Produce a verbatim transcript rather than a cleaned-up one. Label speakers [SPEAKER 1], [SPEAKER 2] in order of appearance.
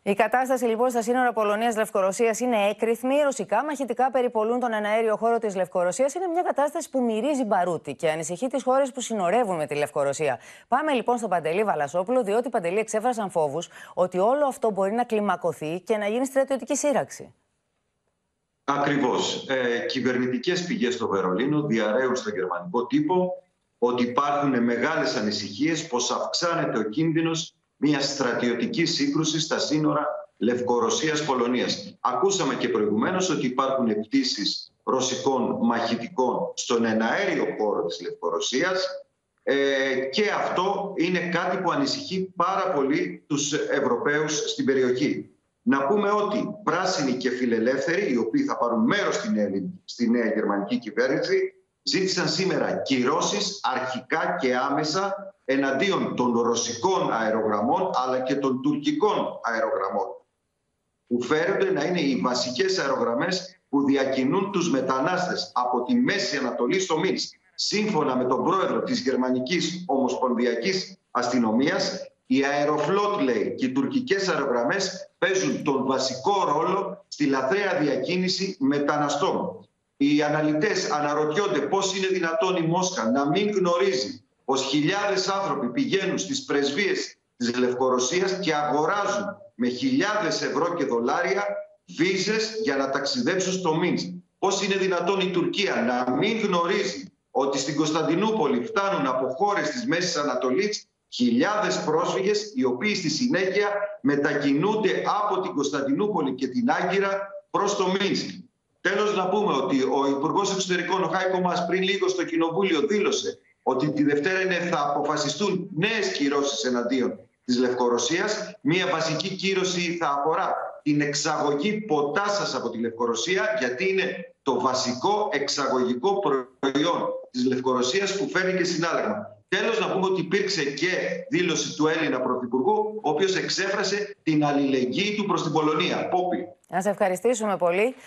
[SPEAKER 1] Η κατάσταση λοιπόν στα σύνορα Πολωνίας-Λευκορωσίας είναι έκρηθμη. Ρωσικά μαχητικά περιπολούν τον εναέριο χώρο της Λευκορωσίας. Είναι μια κατάσταση που μυρίζει μπαρούτι και ανησυχεί τις χώρες που συνορεύουν με τη Λευκορωσία. Πάμε λοιπόν στον Παντελή Βαλασόπουλο, διότι οι Παντελή εξέφρασαν φόβους ότι όλο αυτό μπορεί να κλιμακωθεί και να γίνει στρατιωτική σύραξη.
[SPEAKER 2] Ακριβώς. Ε, κυβερνητικές πηγές στο Βερολίνο διαρρέουν στον γερμανικό τύπο ότι υπάρχουν μεγάλες ανησυχίες πως αυξάνεται ο κίνδυνος μια στρατιωτική σύγκρουση στα σύνορα Λευκορωσίας-Πολωνίας. Ακούσαμε και προηγουμένως ότι υπάρχουν πτήσεις ρωσικών μαχητικών στον εναέριο χώρο της Λευκορωσίας ε, και αυτό είναι κάτι που ανησυχεί πάρα πολύ τους Ευρωπαίους στην περιοχή. Να πούμε ότι πράσινοι και φιλελεύθεροι, οι οποίοι θα πάρουν μέρος στη νέα, στη νέα γερμανική κυβέρνηση, ζήτησαν σήμερα κυρώσεις αρχικά και άμεσα εναντίον των ρωσικών αερογραμμών αλλά και των τουρκικών αερογραμμών, που φέρονται να είναι οι βασικές αερογραμμές που διακινούν τους μετανάστες από τη Μέση Ανατολή στο Μίνσκ. Σύμφωνα με τον πρόεδρο της Γερμανικής Ομοσπονδιακής Αστυνομίας, η Αεροφλότ, λέει, και οι τουρκικές αερογραμμές παίζουν τον βασικό ρόλο στη λαθρέα διακίνηση μεταναστών. Οι αναλυτές αναρωτιόνται πώς είναι δυνατόν η Μόσχα να μην γνωρίζει πως χιλιάδες άνθρωποι πηγαίνουν στις πρεσβείες της Λευκορωσίας και αγοράζουν με χιλιάδες ευρώ και δολάρια βίζες για να ταξιδέψουν στο Μίνσκ. Πώς είναι δυνατόν η Τουρκία να μην γνωρίζει ότι στην Κωνσταντινούπολη φτάνουν από χώρες της Μέσης Ανατολής χιλιάδες πρόσφυγες, οι οποίοι στη συνέχεια μετακινούνται από την Κωνσταντινούπολη και την Άγκυρα προς το Μίνσκ. Τέλος, να πούμε ότι ο Υπουργός Εξωτερικών, ο Χάικο Μας, πριν λίγο στο Κοινοβούλιο δήλωσε ότι τη Δευτέρα είναι, θα αποφασιστούν νέες κυρώσεις εναντίον της Λευκορωσίας. Μία βασική κύρωση θα αφορά την εξαγωγή ποτάσας από τη Λευκορωσία, γιατί είναι το βασικό εξαγωγικό προϊόν της Λευκορωσίας που φέρνει και συνάλλαγμα. Τέλος, να πούμε ότι υπήρξε και δήλωση του Έλληνα Πρωθυπουργού, ο οποίος εξέφρασε την αλληλεγγύη του προς την Πολωνία. Πόπι.
[SPEAKER 1] Να σε ευχαριστήσουμε πολύ.